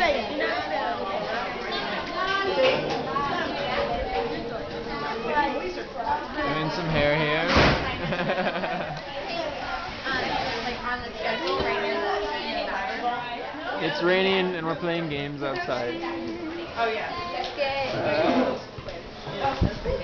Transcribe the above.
Doing some hair here. It's raining and we're playing games outside. Oh yeah.